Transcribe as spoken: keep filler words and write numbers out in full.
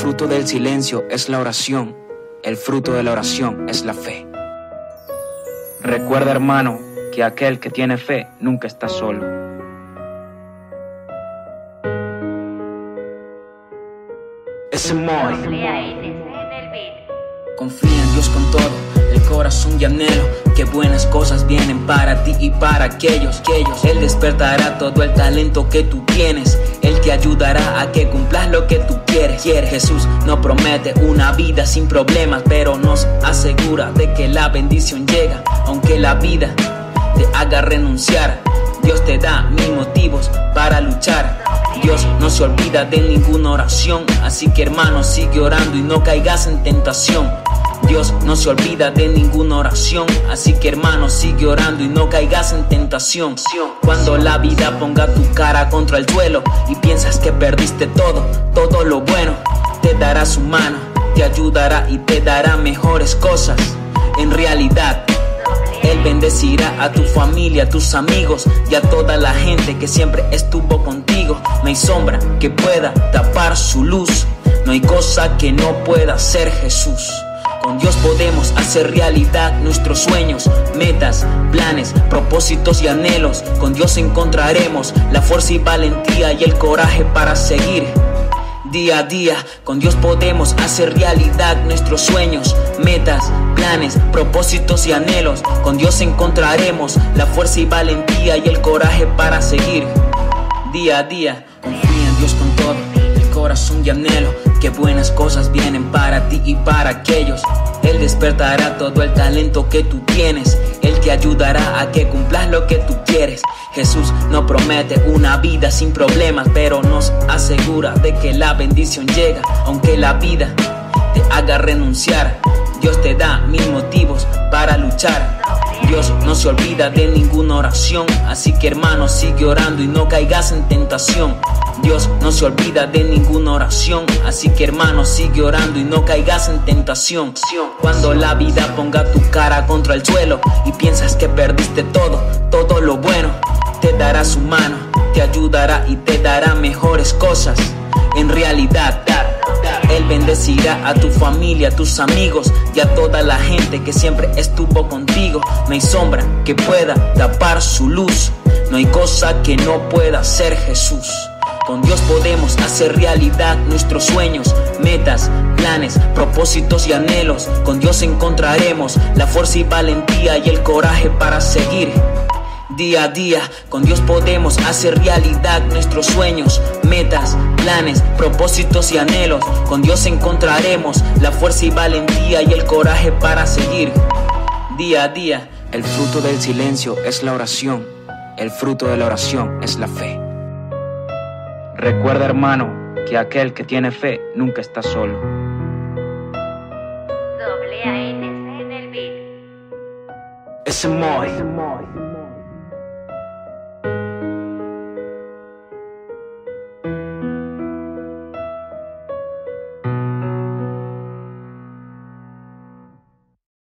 fruto del silencio es la oración. El fruto de la oración es la fe. Recuerda, hermano, que aquel que tiene fe nunca está solo. Ese Moy. Confía en Dios con todo el corazón y anhelo que buenas cosas vienen para ti y para aquellos, aquellos. Él despertará todo el talento que tú tienes. Él te ayudará a que cumplas lo que tú quieres. Quiere. Jesús no promete una vida sin problemas, pero nos asegura de que la bendición llega. Aunque la vida te haga renunciar, Dios te da mil motivos para luchar. Dios no se olvida de ninguna oración, así que hermano, sigue orando y no caigas en tentación. Dios no se olvida de ninguna oración, así que hermano, sigue orando y no caigas en tentación. Cuando la vida ponga tu cara contra el suelo y piensas que perdiste todo, todo lo bueno, te dará su mano, te ayudará y te dará mejores cosas. En realidad, Él bendecirá a tu familia, a tus amigos y a toda la gente que siempre estuvo contigo. No hay sombra que pueda tapar su luz, no hay cosa que no pueda hacer Jesús. Con Dios podemos hacer realidad nuestros sueños, metas, planes, propósitos y anhelos. Con Dios encontraremos la fuerza y valentía y el coraje para seguir. Día a día, con Dios podemos hacer realidad nuestros sueños, metas, planes, propósitos y anhelos. Con Dios encontraremos la fuerza y valentía y el coraje para seguir. Día a día, confía en Dios con todo el corazón y anhelo que buenas cosas vienen para ti y para aquellos. Él despertará todo el talento que tú tienes. Él te ayudará a que cumplas lo que tú quieres. Jesús no promete una vida sin problemas, pero nos asegura de que la bendición llega. Aunque la vida te haga renunciar, Dios te da mil motivos para luchar. Dios no se olvida de ninguna oración, así que hermano, sigue orando y no caigas en tentación. Dios no se olvida de ninguna oración, así que hermano, sigue orando y no caigas en tentación. Cuando la vida ponga tu cara contra el suelo y piensas que perdiste todo, todo lo bueno, te dará su mano, te ayudará y te dará mejores cosas. En realidad, Él bendecirá a tu familia, a tus amigos y a toda la gente que siempre estuvo contigo. No hay sombra que pueda tapar su luz, no hay cosa que no pueda hacer Jesús. Con Dios podemos hacer realidad nuestros sueños, metas, planes, propósitos y anhelos. Con Dios encontraremos la fuerza y valentía y el coraje para seguir. Día a día, con Dios podemos hacer realidad nuestros sueños, metas, planes, propósitos y anhelos. Con Dios encontraremos la fuerza y valentía y el coraje para seguir. Día a día, el fruto del silencio es la oración. El fruto de la oración es la fe. Recuerda, hermano, que aquel que tiene fe nunca está solo. Doble A N C en el beat. Ese Moy.